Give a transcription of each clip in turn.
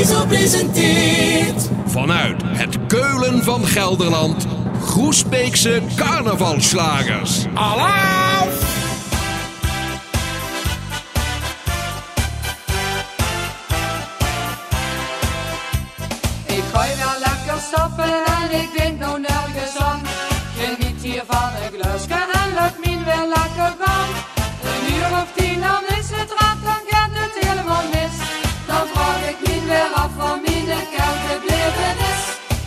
Diesel presenteert vanuit het Keulen van Gelderland Groesbeekse carnavalslagers. Alaaf! Ik ga wel lekker stappen en ik denk nou nergens aan. Geniet hier van een glasje en laat me weer lekker gaan. Een uur of 10 dan is het raad, dan gaat het helemaal mis. Dan vraag ik me weer af van mijn kerk gebleven is.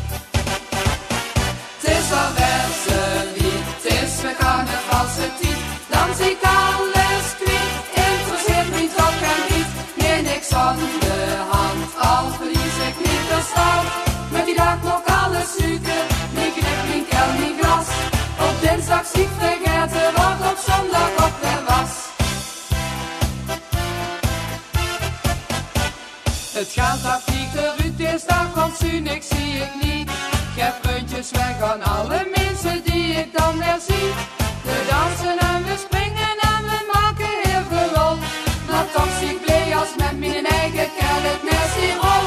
Het is al Wesselie, het is mijn carnavalse tijd. Dan zie ik alles kwijt, interesseert me toch en niet. Nee, niks aan de hand, al verlies ik niet verstand. Met die dag nog alles suiker, niet knip, niet kel, niet glas. Op dinsdag zie ik vergeten wat op zondag op weer was. Het gaat dat vliegt eruit, deze dag want ik zie ik niet. Ik heb puntjes weg aan alle mensen die ik dan weer zie. We dansen en we springen en we maken heel veel lol. Maar toch zie ik blij als met mijn eigen kerk het nest in rol.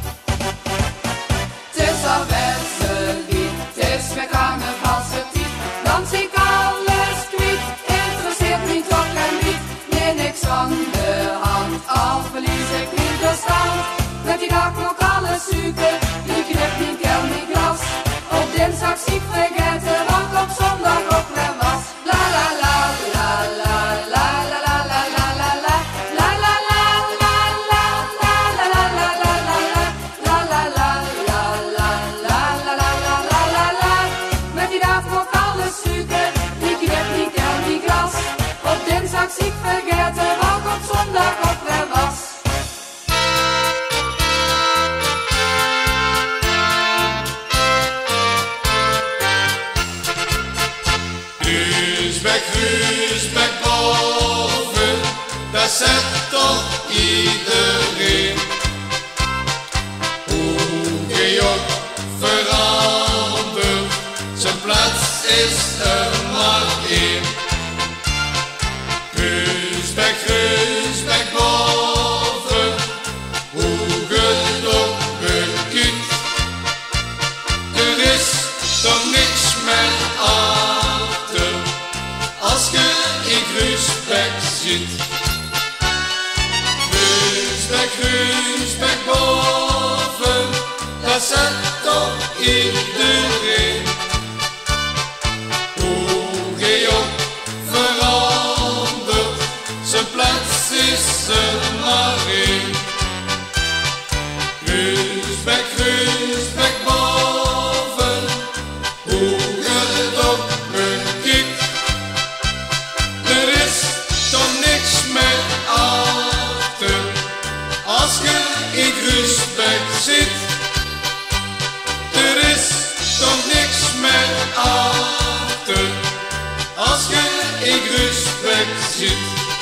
Het is al Wesselie, het is weer carnavalse tijd. Dan zie ik alles kwijt, interesseert me toch en niet. Nee, niks aan de hand, al verlies ik niet verstand. Met die dag nog alles suiker, niet knip, niet kel, niet glas. Op dinsdag zie ik vergeten wat op zondag ook weer was. La la la la la la la la la la la la. La la la la la la la la la la la la. La la la la la la la la la la la la. Met die dag nog alles suiker, niet knip, niet kel, niet glas. Op dinsdag zie ik vergeten wat op zondag ook weer was. Gruusbeek boven, daar zet toch iedereen. Hoe je ook verandert, zijn plaats is er maar één. Gruusbeek boven, hoe je het ook bekiet. Er is toch niks meer achter als je in Gruusbeek zit. Gruusbeek boven, daar zit toch iedereen. Hoe je ook verandert, zijn plaats is er maar één. Gruusbeek boven, hoe je het ook bekiet. Er is toch niks meer achter als je in Gruusbeek zit. Er is toch niks meer achter als je in Gruusbeek zit.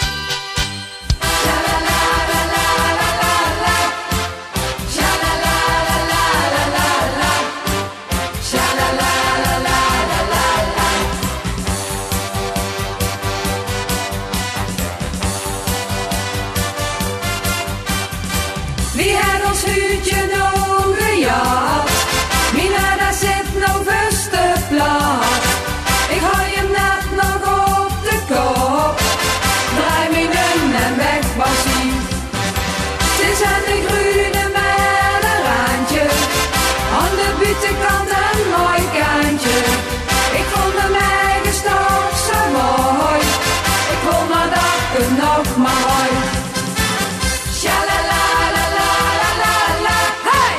Wie had ons huurtje nou gejat? Mina, daar zit nou beste plaat. Ik gooi hem net nog op de kop. Draai me in en weg was hij. Het is aan de groene met een randje. Aan de buitenkant een mooi kantje. Ik vond hem eigen toch zo mooi. Ik wil maar dat ik nog maar mooi. Shalalala. Hey!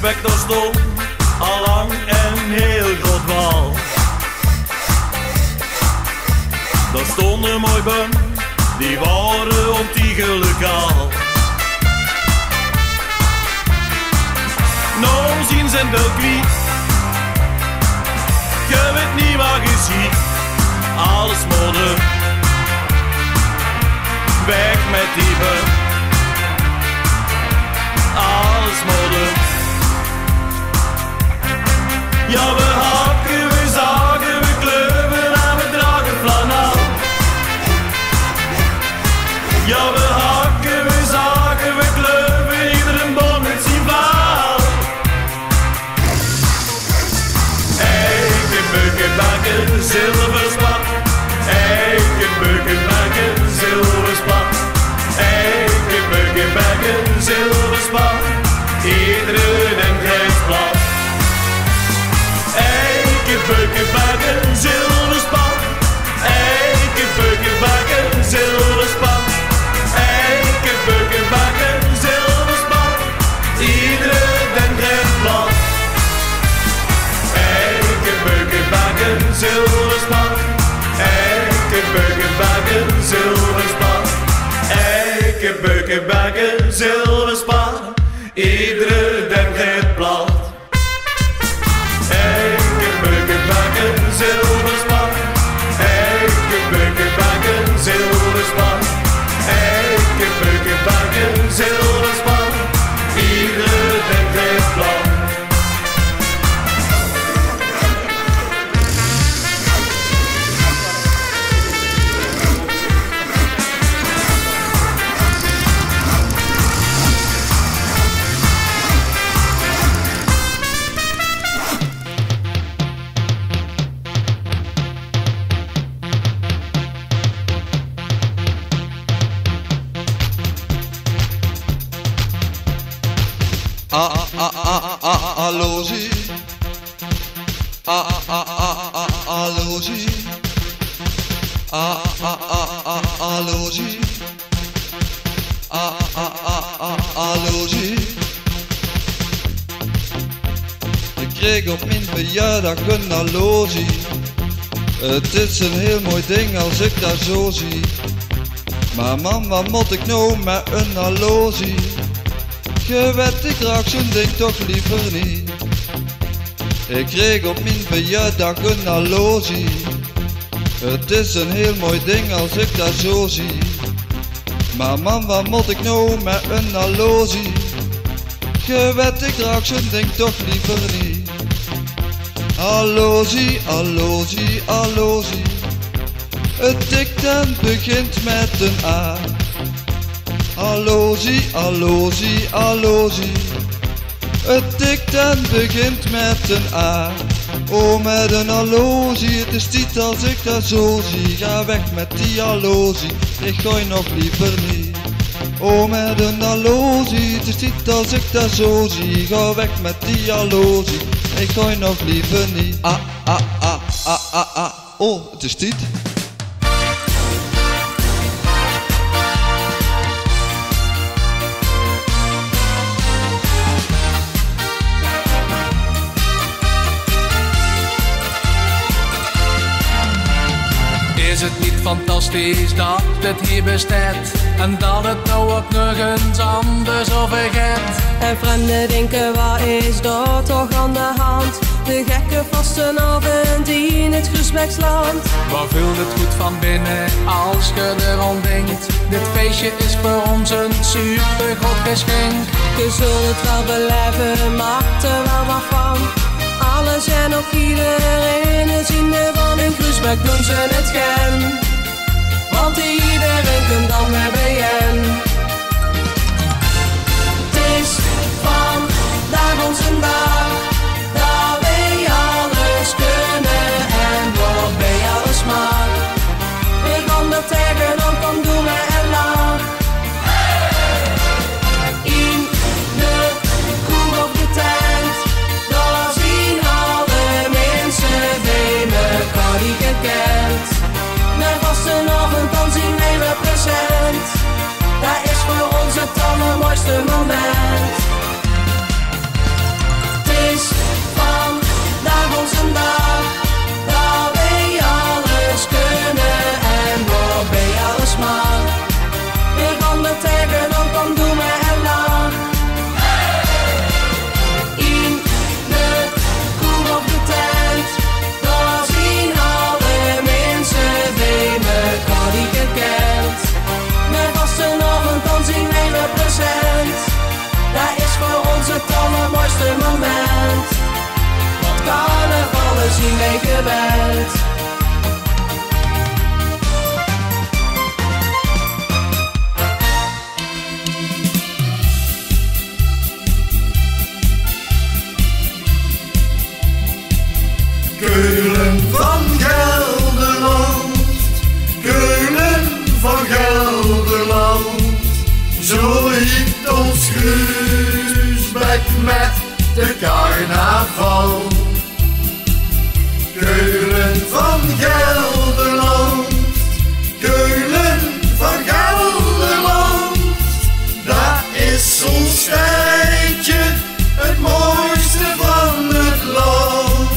Groesbeek daar stond allang een heel groot wal. Daar stonden mooi boom, die waren ontiegelijk al. Nou zien zijn wel kwiet, je weet niet wat je ziet. Alles modder, weg met die boom. Alles modder. Ja, we hakken, we zagen, we kleuven en we dragen flanaal. Ja, we hakken, we zagen, we kleuven, iedere boom met zijn verhaal. Eiken, bukken, bakken, zilverspat. Eiken, bukken, bakken, zilverspat. Eiken, bukken, bakken, zilverspat. Iedereen geeft plat. Eiken, bukken, bakken, zilverspat. Eiken, bukken, bakken, zilverspat. Eiken, bukken, bakken, zilverspat. Iedereen geeft plat. Eiken, bukken, bakken, zilverspat. Eiken, bukken, bakken, zilverspat. Eiken, bukken, bakken, zilverspat. Iedereen geeft plat. Eiken, bukken, bakken, zilverspat. Eiken, bukken, bakken, zilverspat. Eiken, bukken, bakken, zilverspat. Iedereen geeft plat. Allozie. Allozie. Allozie. Allozie. Ik kreeg op mijn verjaardag een allozie. Het is een heel mooi ding als ik dat zo zie. Maar man, wat moet ik nou met een allozie? Je weet, ik draag zo'n ding toch liever niet. Ik kreeg op mijn verjaardag een allozie. Het is een heel mooi ding als ik dat zo zie. Maar man, wat moet ik nou met een allozie? Je weet, ik draag zo'n ding toch liever niet. Allozie, allozie, allozie. Het dictant begint met een A. Allozie, allozie, allozie. Het dictant begint met een A. Oh, met een allozie, het is niet als ik dat zo zie. Ga weg met die allozie, ik gooi nog liever niet. Oh, met een allozie, het is niet als ik dat zo zie. Ga weg met die allozie, ik gooi nog liever niet. Oh, het is niet. Is het niet fantastisch dat het hier bestaat en dat het nou ook nergens anders over gaat? En vreemden denken, wat is dat toch aan de hand? De gekke vastenavond in het Groesbeeksland. Waar voelt het goed van binnen als je erom denkt? Dit feestje is voor ons een super groot geschenk. Je zult het wel beleven, maakt er wel wat van. Alles en ook iedereen is in de van. In Groesbeek doen ze het gen, want iedereen komt dan weer bijeen. Het is vandaag onze dag, dat wij alles kunnen en wat bij alles mag. We gaan er tegenaan, kom doen we en lach. In de kroeg op de tent, daar zien alle mensen bij elkaar die gekend. Met vastenavond dan zien wij represent. Dat is voor ons het allermooiste moment. de carnaval. Keulen van Gelderland, Keulen van Gelderland, dat is zo'n stadje, het mooiste van het land.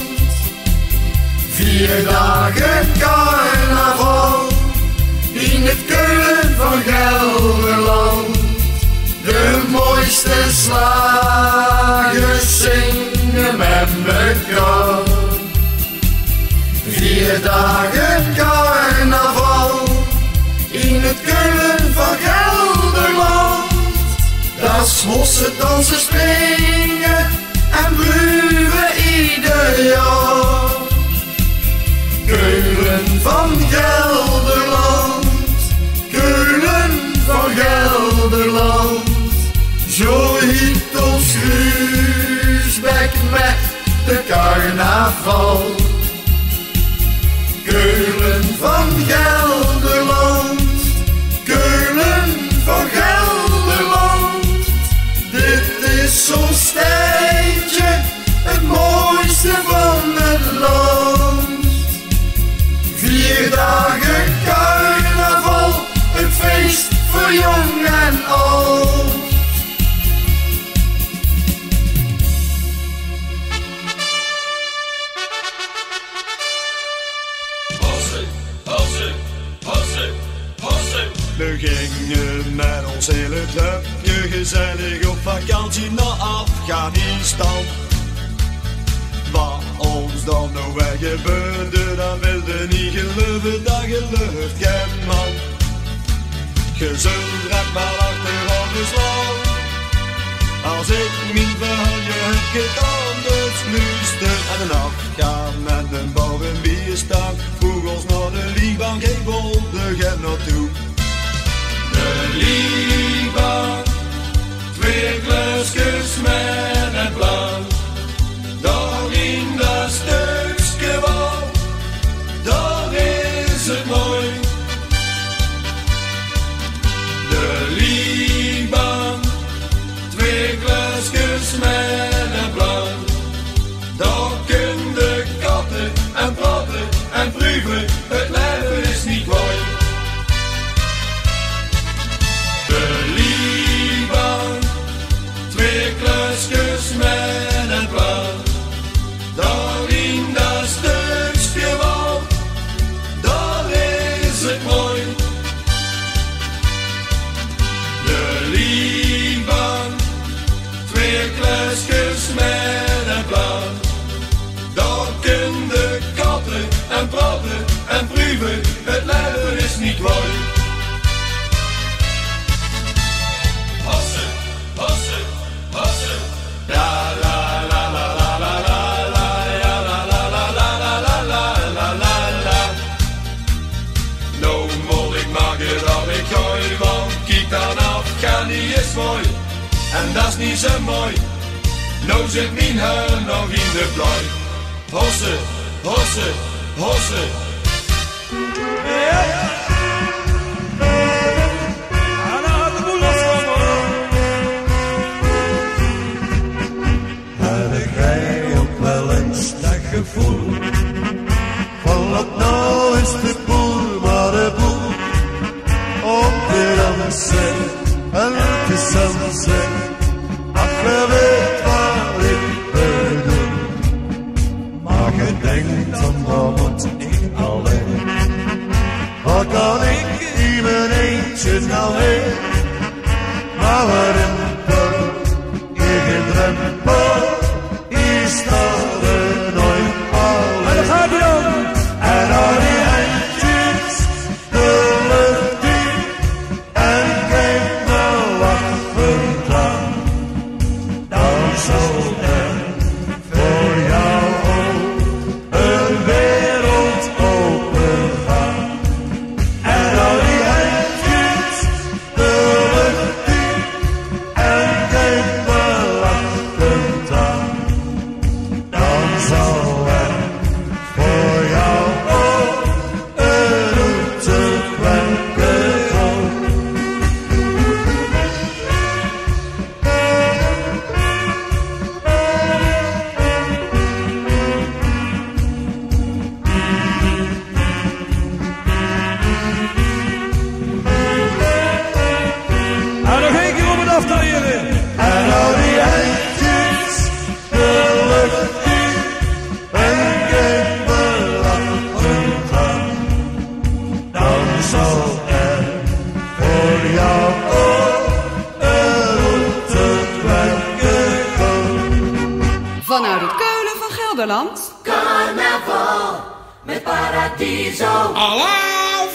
4 dagen carnaval, in het Keulen van Gelderland. De mooiste slagers zingen met elkaar. 4 dagen carnaval, in het Keulen van Gelderland. Dat is hossen, dansen, springen en bluwen ieder jaar. Keulen van Gelderland, Keulen van Gelderland. Zo hiet ons Gruusbeek met de carnaval. Keulen van Gelderland, Keulen van Gelderland. Dit is zo'n stadje, het mooiste van het land. 4 dagen carnaval, een feest voor jong en oud. We gingen met ons hele clubje gezellig op vakantie naar Afghanistan. Wat ons dan nou weer gebeurde, dat wilde niet geloven, dat gelooft geen man. Je zult recht maar achteraf beslaan, als ik mijn verhaalje heb gedaan. Dus luister en een Afghaan met een bouwen bier staan. Vroeg ons naar de Liban, geen wilde geen naartoe. De Liban, 2 glasjes met een blauw. Daar in dat stukje wal, daar is het mooi. De Liban, 2 glasjes met een blauw. Daar kun de katten en praten en proeven, het leven is niet mooi. De Liban, 2 glasjes met een blauw. Daar in dat stukje wal, daar is het mooi. De Liban, 2 glasjes met een blauw. Daar kun de katten en praten en proeven, het leven is niet mooi. Hossen, hossen, hossen. La la la la la la la la, ja la la la la la la la la la. Nou moet ik maken dat ik gooi, want kijk dan Afghani is mooi. En dat is niet zo mooi. Nou zit mijn haar nog in de plooi. Hossen, hossen, hossen. Gevoel van wat nou is de boel, maar de boel om te dansen en te dansen. Ach, je weet wat ik bedoel, maar je denkt dan dat moet ik alleen. Maar Keulen van Gelderland. Carnaval met Paradiso. Alaaf!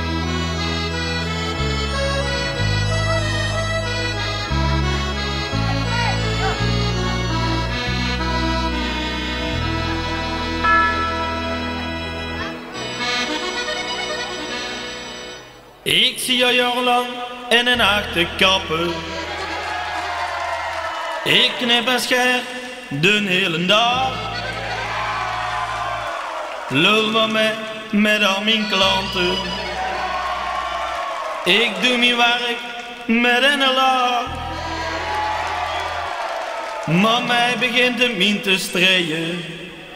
Ik zie jou jarenlang in een achterkappen. Ik knip en scher de hele dag. Lul maar met al mijn klanten. Ik doe mijn werk met een lach. Maar mij begint de min te strijden.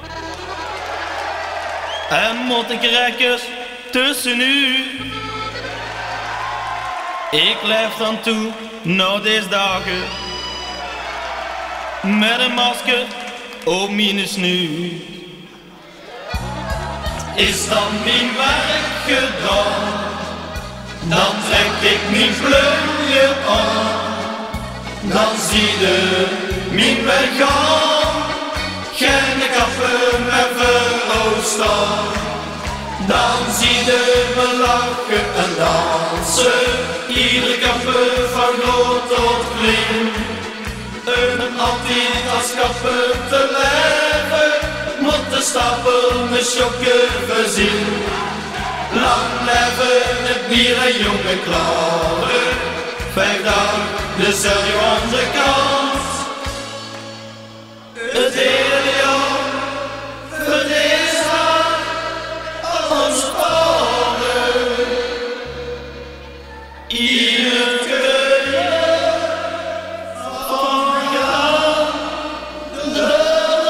En moet ik rekkers tussen u. Ik leef dan toe, na deze dagen, met een masker op mijn snuit. Is dan mijn werk gedaan, dan trek ik mijn plunje aan. Dan zie je mijn werk gaan, geen kappen met verloop staan. Dan zie je me lachen en dansen, iedere kapper van groot tot klein. En altijd als kapper te leven, moet de stapel me schokken verzien. Lang leven het bier en jonge klaren, 5 dagen de zul je onze kans. Het hele jaar verdeeld onze paden, in het keulen van jou de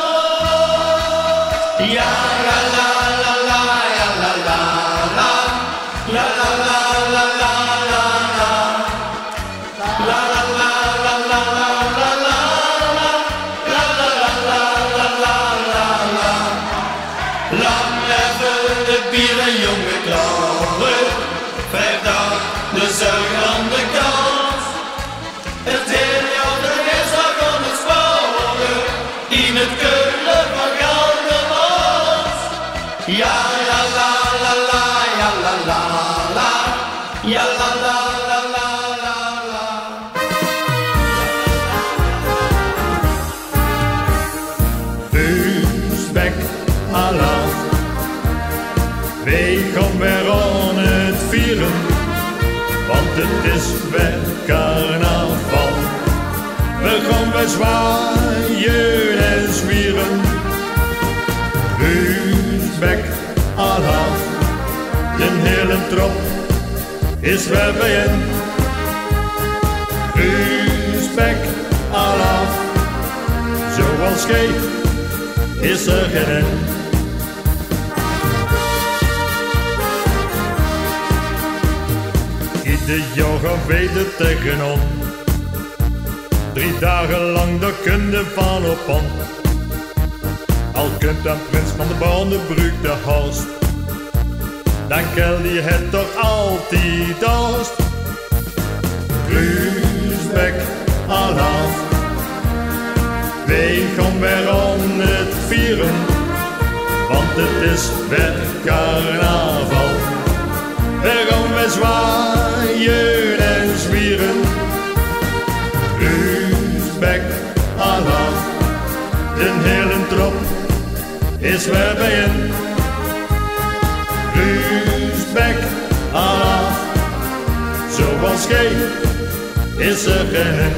dag. Ja, la la la la, ja la la la, la la la la la la la, la la la la la la la la, la la la la la la la. Lang leven de bier en jonge klaren, 5 dagen de zuiger aan de kant. Het hele jaar de geestdag aan het sparen, in het keulen van Gelderland. Ja, ja, la, la, la, ja, la, la, la, ja, la, la, la, la, la, la. Vuurspek alaaf, wij gaan weer aan het vieren, want het is weer carnaval. We gaan weer zwaaien en zwieren. Vuurspek alaaf, de hele trop is weer bijeen. Vuurspek alaaf, zoals gij is er geen. Ieder jaar gaan wij er tegenop. 3 dagen lang, daar kun je van op aan. Al kunt een prins van de Bandenbroek de horst, dan kel je het toch altijd dorst. Vuurspek alaaf, wij gaan weer aan het vieren, want het is weer carnaval. We gaan weer zwaaien en zwieren. Vuurspek alaaf, de hele trop is weer bijeen. Vuurspek alaaf, zoals gij is er geen.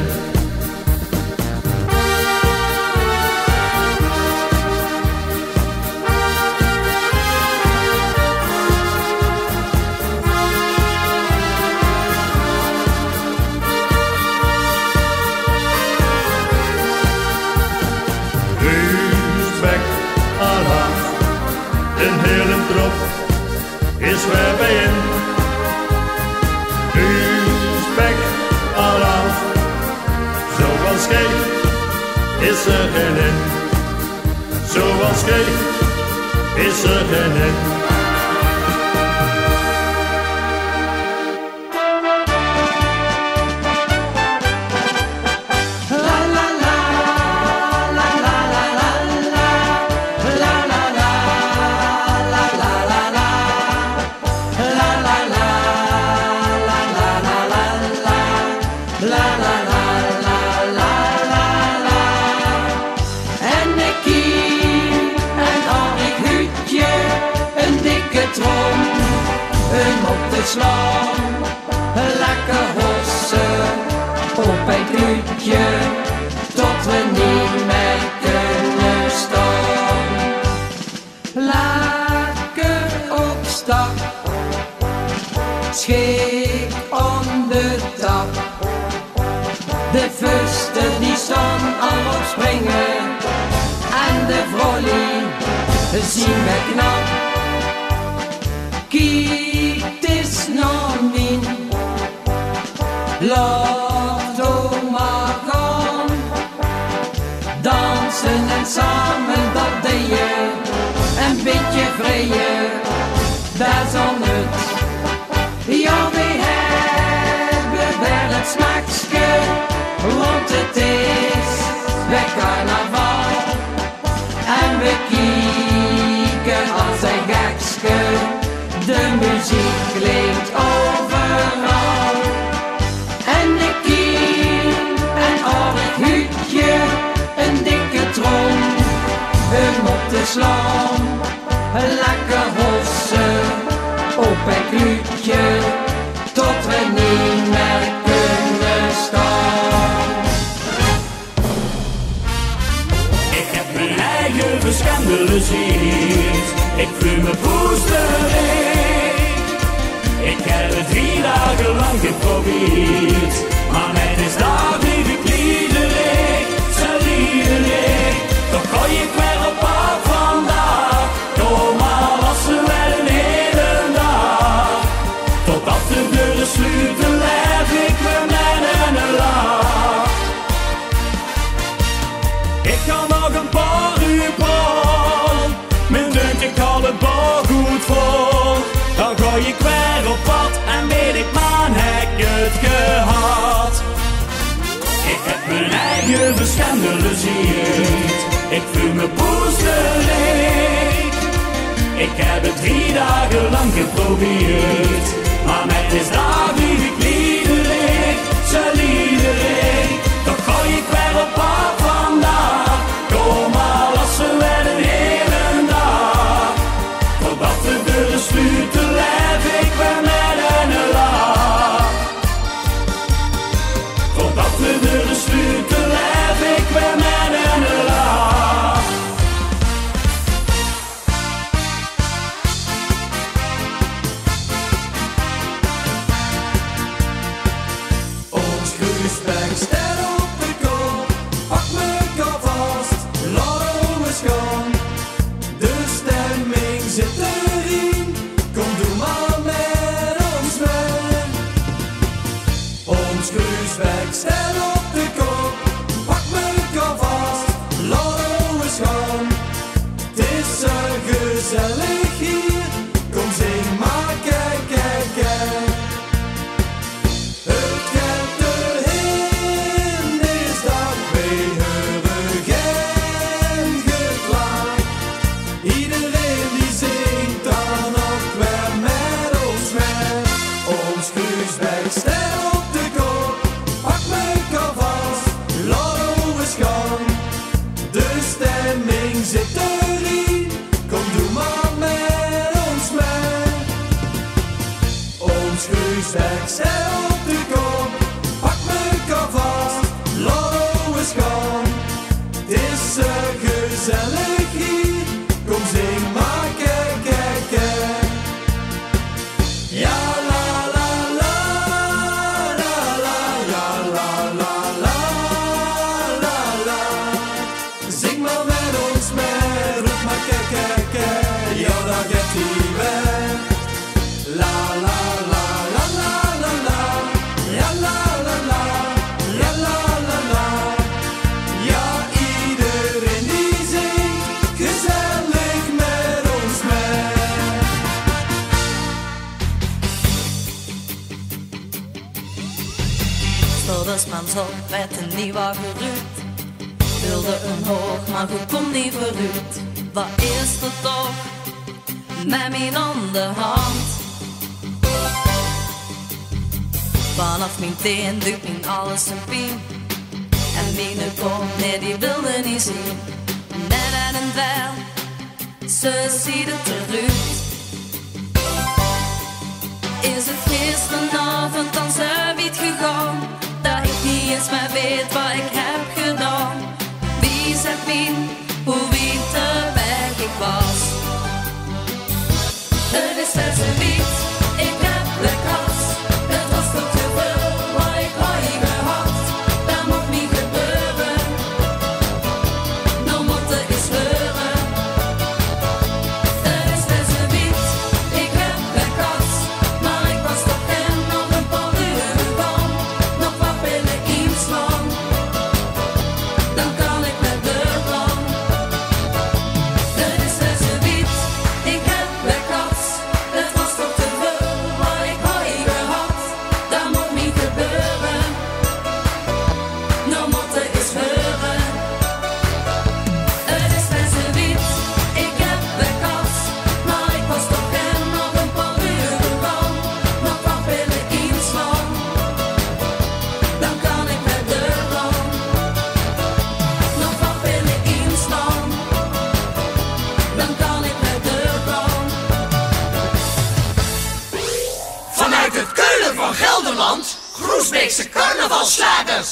Vuurspek alaaf, de hele trop is weer bijeen. Vuurspek alaaf, zoals gij is er geen. Zoals gij is er geen. La la la, la la la la la. slaan. Lekker hossen op een kluutje, tot we niet meer kunnen staan. Lekker op stap, schik om de tap. De vusten die staan al op springen en de volley zien we knap. Kiet is nog niet, laat oma gaan. Dansen en samen dat deed je, een beetje vrije, daar zal het. Ja, we hebben wel het smaakske, want het is weer carnaval. En we kijken als een gekske, de muziek klinkt overal. En de kiem en al het huutje, een dikke trom, op te slaan. Lekker hossen op een kluutje, tot we niet meer kunnen staan. Ik heb mijn eigen verschandeliseerd, ik voel me poesterig. Ik heb het 3 dagen lang geprobeerd, maar mijn is daar niet gekliederig, zo liederig. Toch gooi ik weer op pad vandaag, kom maar lassen wel een hele dag. Totdat de deuren sluiten, leg ik me met een lach. Ik ga nog een paar uur praten, mijn deunt ik al het bar goed voor. Dan gooi ik weer op pad en weet ik man heb het gehad. Ik heb mijn eigen verschandeliseerd, ik voel me poesterig. Ik heb het 3 dagen lang geprobeerd, maar met is daar niet gekliederig, zo liederig. Toch gooi ik weer op pad vandaag, kom maar lassen wel een hele dag. Totdat de deuren sluiten, leef ik weer met een lach. Totdat de deuren sluiten, leef ik weer met een lach. Ons Groesbeek staat op de kop, pak mekaar vast, laat ons gaan. De stemming zit erin, kom doe maar met ons mee. Ons Groesbeek staat op de kop, pak mekaar vast, laat ons gaan. Het is zo gezellig hier, kom zing maar kijk, kijk, kijk. Het gaat erheen, is dat beheurig en geklaagd. Iedereen die zingt dan ook weer met ons mee. Ons Groesbeek staat op de kop, pak mekaar vast, laat ons gaan. De stemming zit erin, kom doe maar met ons mee. Ons Groesbeek staat op de kop, pak mekaar vast, laat ons gaan. Het is zo gezellig hier, kom zing maar kijk, kijk, kijk. Ja la la la, la la ja la la la, la la. Zing maar met ons mee, roep maar kijk, kijk, kijk. Ja daar gaat hij weg. La la la la la la la, ja la la la, ja la la la. Ja iedereen die zingt, gezellig met ons mee. Stoldersmans op werd een nieuwe geruut. Wilde een hoog, maar goed kon niet verruut. Wat is er toch met mijn aan de hand? Vanaf mijn teen doet mijn alles een pijn. En mijn kop, nee die wilde niet zien. Net aan een dweil, ze ziet het eruit. Is het gisteravond dan zijn wiet gegaan, dat ik niet eens meer weet wat ik heb gedaan. Wie zegt wie, hoe wie te weg ik was. Het is verse wiet, ik heb de kas. Het was toch te veel wat ik ooit gehad. Dat moet niet gebeuren, dan moet het eens leuren. Het is verse wiet, ik heb de kas. Maar ik was toch geen nog een paar uur gegaan. Nog wat pillen inslaan, dan kan ik met deur gaan. Het is verse wiet, ik heb de kas. Het was toch te veel wat ik ooit gehad. Dat moet niet gebeuren, dan moet het eens leuren. Het is verse wiet, ik heb de kas. Maar ik was toch geen nog een paar uur gegaan. Nog wat pillen inslaan, dan kan ik met deur gaan. Nog wat pillen inslaan, dan kan ik met deur gaan. Vanuit het Keulen van Gelderland, Groesbeekse carnavalslagers.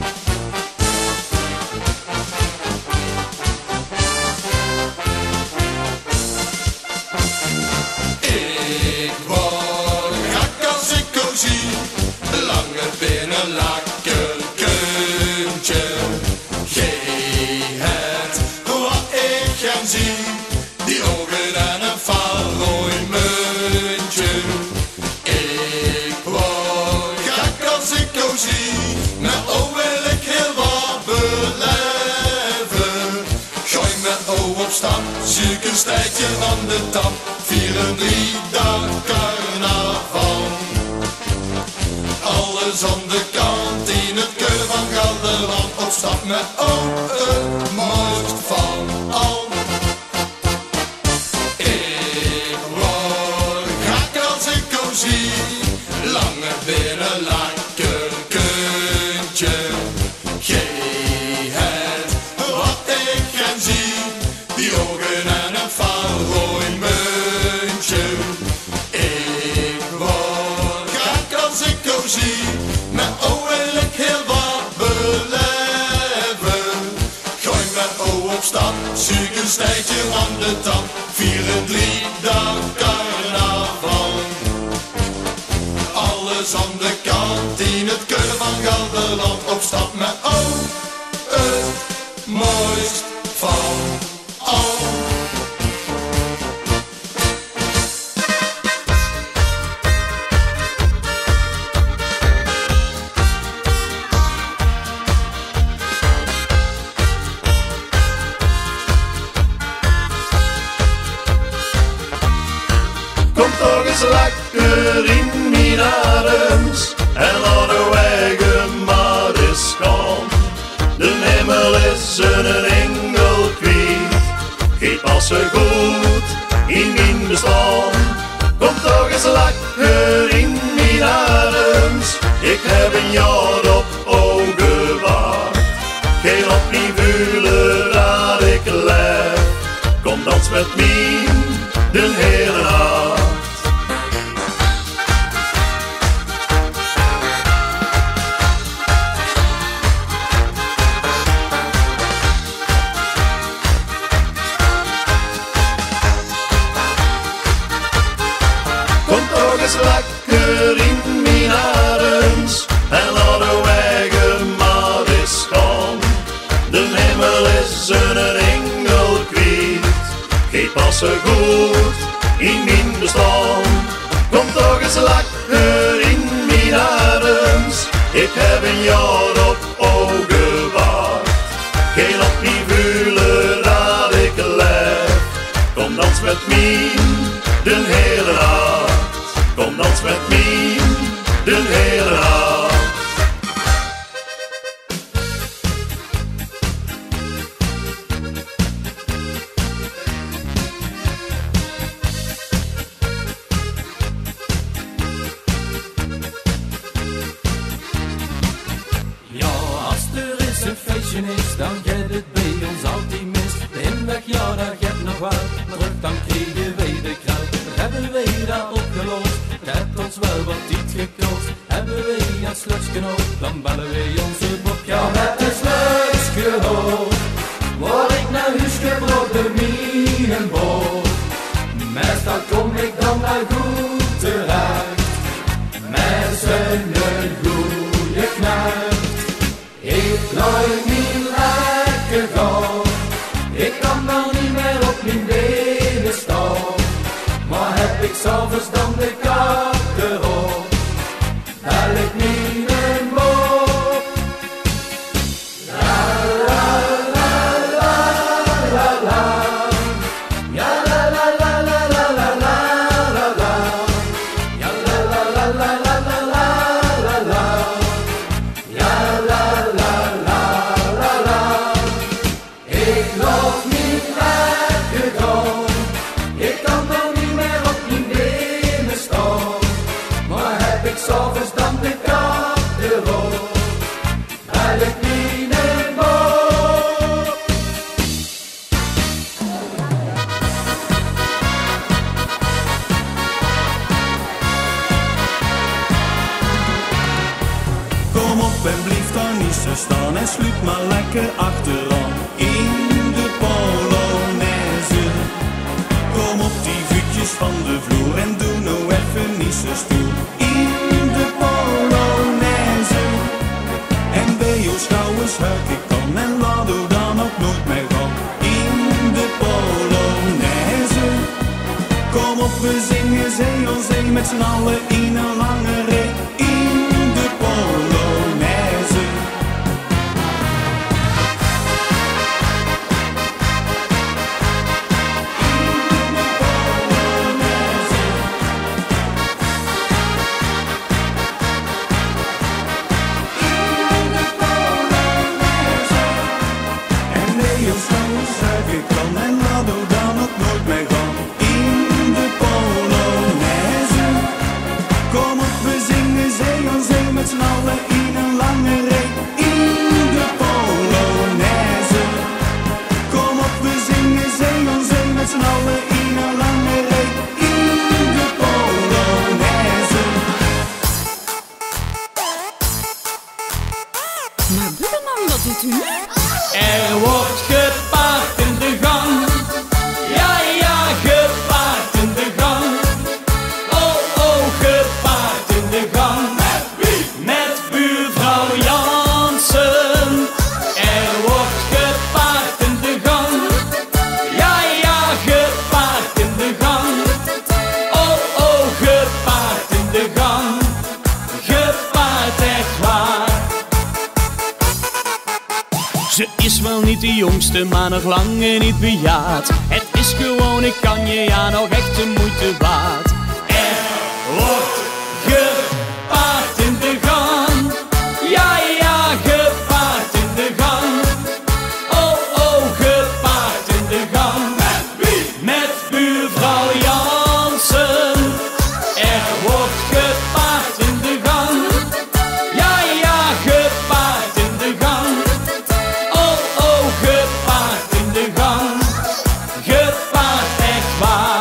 Ik word gek als ik jou zie, lange binnen lakkenkuntje. Gij het wat ik gaan zie, die ogen en een valrooimuntje. Ik word gek als ik jou zie, met oog wil ik heel wat beleven. Gooi met oog op stap, zoek een stijtje aan de tap. 4 dag carnaval. Alles aan de kant in het Keulen van Gelderland. Op stap met oog het mooist van al. Ik word gek als ik jou zie, lange binnen lakkenkuntje. Gij het wat ik gaan zie, die ogen en een valrooimuntje. Ik word gek als ik jou zie, met oog wil ik heel wat beleven. Gooi met oog op stap, zoek een stijtje aan de tap. 4 dag carnaval. Alles aan de kant in het Keulen van Gelderland. Op stap met oog het mooist van al. Kom toch eens lekker in mijn arms en laat de wegen maar eens gaan. De hemel is een engel kwijt, geef passen goed in mijn bestaan. Kom toch eens lekker in mijn arms, ik heb een jaar op ogen waard. Geen op niet voelen dat ik leef, kom dans met mij, de hele nacht. Kom toch eens lekker in mijn arms en laat de wegen maar eens gaan. De hemel is een engel kwijt, geef passen goed in mijn bestaan. Kom toch eens lekker in mijn arms, ik heb een jaar op ogen waard. Geen op niet voelen dat ik leef, kom dans met mij, de hele nacht. Kom dans met mij, de hele nacht. Ja, als er eens een feestje is, dan gaat het bij ons altijd mis. De inweg, ja, daar gaat nog wel, maar terug dan kregen wij de kruid. We hebben wij dat opgelost, het heeft ons wel wat dan bellen wij onze Bob. Ja, met een sluisgehoor word ik naar huis gebroken, mijn boot. Meestal kom ik dan naar goed terecht, met zijn goede knecht. Ik looi mijn lekker gaan, ik kan dan niet meer op mijn benen staan. Maar heb ik s'avonds dan de kaart op, bel ik niet een boot. La la la la la la, ja la la la la la la la la, ja la la la la la la la la, ja la la la la la. Ik loop niet lekker gaan, ik kan dan niet meer op mijn benen staan. Maar heb ik s'avonds dan de kaart erop, bel ik niet een boot. Kom op en blijf daar niet zo staan en sluit maar lekker achteraan in de Polonaise. Kom op die voetjes van de vloer en doe nou even niet zo stoer in de Polonaise. En bij jouw schouwers huik ik dan en laat u dan ook nooit meer gaan in de Polonaise. Kom op, we zingen zee aan zee met z'n allen in een lange ree in de Polonaise. En nee, jouw schouwers zuig ik dan en laat u dan ook nooit meer gaan in de Polonaise. Kom op, we zingen zee aan zee met z'n allen in een lange ree in de Polonaise. Kom op, we zingen zee aan zee met z'n allen in een lange ree in de Polonaise. Maar buurman, wat doet u nu? Er wordt gepaard in de gang, ja ja, gepaard in de gang. Oh oh, gepaard in de gang. Met wie? Met buurvrouw Jansen. Er wordt gepaard in de gang, ja ja, gepaard in de gang. Oh oh, gepaard in de gang, gepaard echt waar. Ze is wel niet de jongste, maar nog lang niet bejaard. Het is gewoon, ik kan je ja nog echt de moeite waard. Er wordt gepaard in de gang, ja ja, gepaard in de gang. Oh oh, gepaard in de gang. Met wie? Met buurvrouw Jansen. Er wordt gepaard in de gang, ja ja, gepaard in de gang. Oh oh, gepaard in de gang, gepaard echt waar.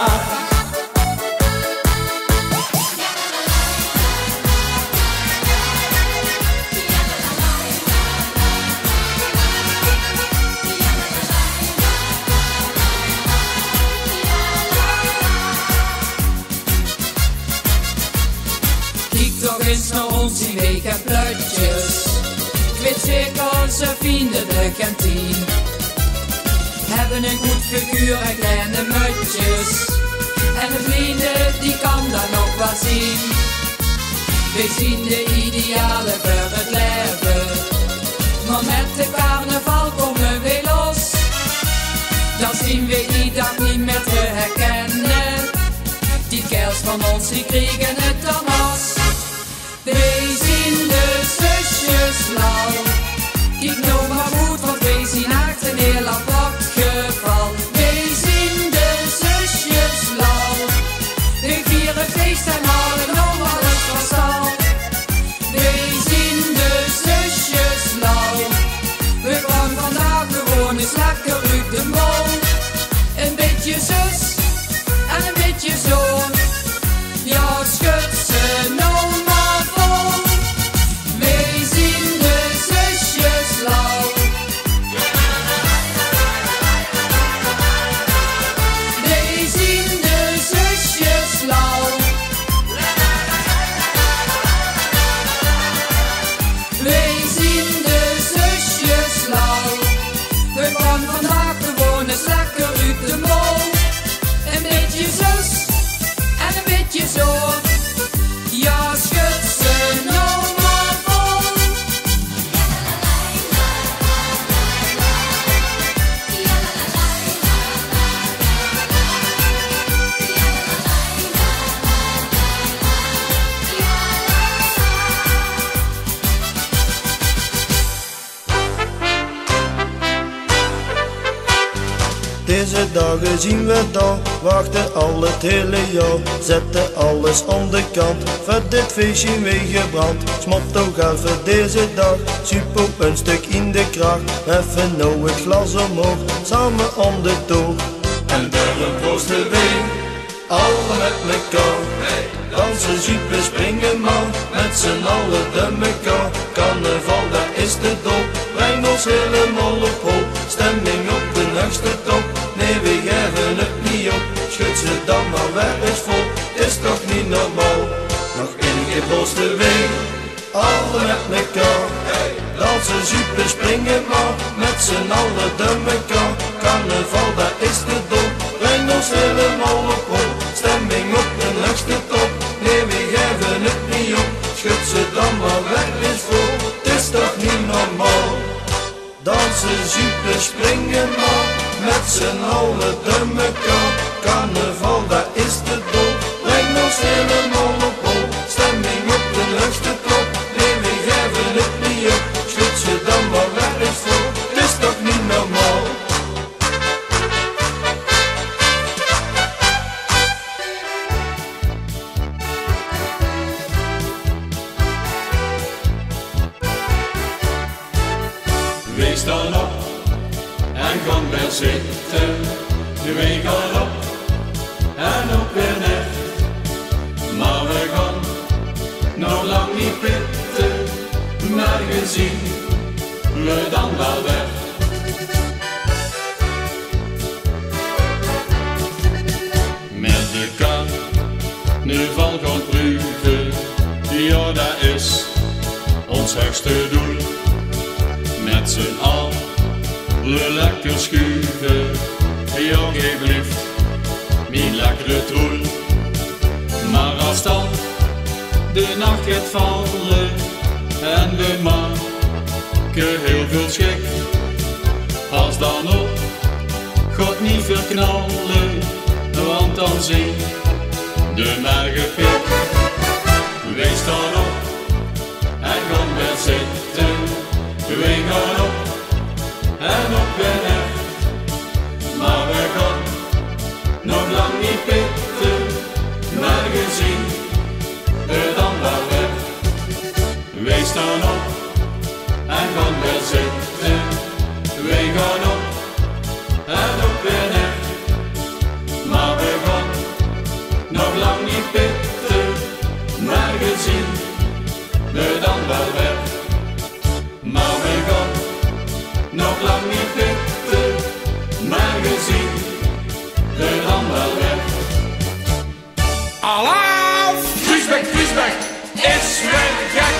Kijk toch eens naar ons in week en pluitjes. Ik weet zeker onze vrienden de kantine hebben een goed figuur en kleine muitjes. En de vrienden die kan dan nog wat zien. We zien de idealen voor het leven, maar met de carnaval komen we los. Dan zien we die dag niet meer te herkennen. Die kerels van ons die kregen het dan los. We zien de zusjes lauw. Ik noem maar goed, want we zien echt een heel apart geval. We zien de zusjes lauw. We vieren feest en halen om alles van stal. We zien de zusjes lauw. We gaan vandaag gewoon eens lekker uit de mol. Een beetje zus en een beetje zo. Ja, schud ze nou maar vol. We zien Deze dagen zien we dan, wachten al het hele jaar. Zetten alles aan de kant, voor dit feestje meegebrand. Smat toch even deze dag, super een stuk in de kracht. Even nou het glas omhoog, samen aan de toog. En door een proosten ween, alle met mekaar. Dansen, super, springen man, met z'n allen de mekaar. Carnaval, dat is de dop, breng ons helemaal op hol. Stemming op de hoogste top, nee we geven het niet op. Schud ze dan maar weg eens vol, is toch niet normaal. Nog één keer proosten ween, alle met mekaar. Dansen, super, springen man, met z'n allen de mekaar. Carnaval, dat is de dop, breng ons helemaal op hol. Stemming op de hoogste top, nee we geven het niet op. Schud ze dan maar weg eens vol, het is toch niet normaal. Dansen, super, springen man, met z'n allen de mekaar. Carnaval, dat is de dop, breng ons helemaal op hol. Stemming op de hoogste top, nee we geven het niet op. Schud ze dan maar weg eens vol, het is toch niet normaal. Wees dan op en gaan weer zitten. Wij gaan op en op weer neer. Maar we gaan nog lang niet pitten. Maar gezien we dan wel weg. Met de carnaval gaan proeven. Ja, dat is ons hoogste doel. Met z'n allen lekker schuiven, ja geef lief, mijn lekkere troel. Maar als dan de nacht gaat vallen en we maken heel veel schik, als dan op, God niet verknallen, want dan zie de mergen pik. Wees dan op en gaan weer zitten. Wij gaan op en op weer neer, maar we gaan nog lang niet pitten, maar gezien we dan wel weg. Wij staan op en gaan weer zitten, wij gaan op en op weer neer, maar we gaan nog lang niet pitten, maar gezien we dan wel weg. Maar we gaan nog lang niet pitten, maar gezien we dan wel weg. Allah! Griesbeck is weer gek!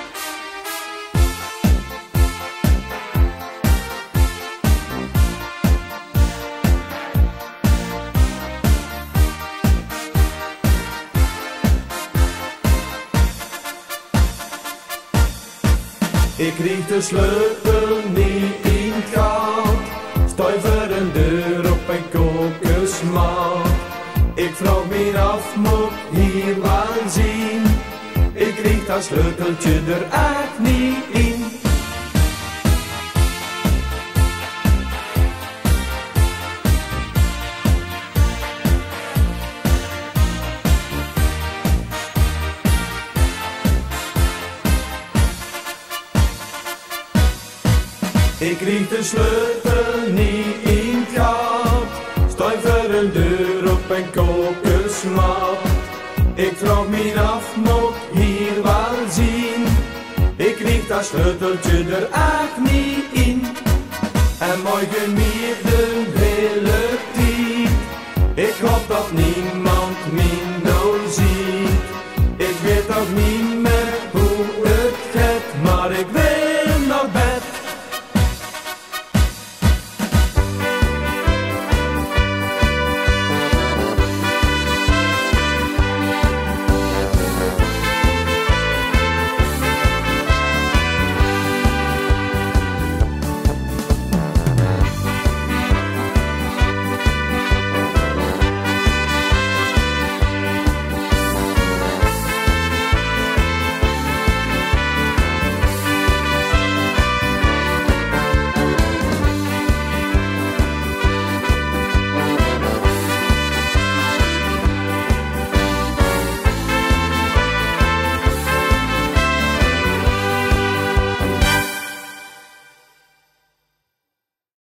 Ik kreeg de sleutel niet in het gat, stuiver een deur op een kokosmat. Ik vraag me af, moet hier wel zien? Ik kreeg dat sleuteltje er echt niet in. Ik kreeg de sleutel niet in het gat, stuiver een deur op een kokosmat. Ik vraag me af, moet hier wel zien? Ik kreeg dat sleuteltje er echt niet in. En morgen meer de hele tijd, ik hoop dat niemand